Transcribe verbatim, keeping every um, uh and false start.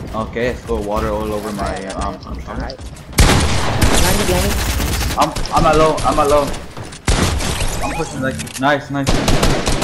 Okay, I spilled water all over my um. Alright. Behind me, behind me. I'm I'm at low. I'm at low. I'm pushing like nice, nice.